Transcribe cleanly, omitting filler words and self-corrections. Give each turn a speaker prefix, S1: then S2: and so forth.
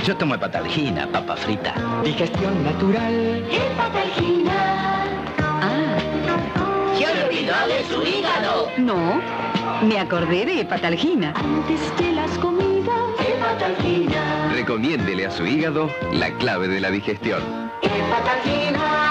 S1: Yo tomo hepatalgina, papa frita.
S2: Digestión natural.
S3: Hepatalgina.
S4: Ah.
S3: ¿Se olvidó de su hígado?
S4: No, me acordé de hepatalgina.
S3: Antes de las comidas. Hepatalgina.
S5: Recomiéndele a su hígado la clave de la digestión.
S3: Hepatalgina.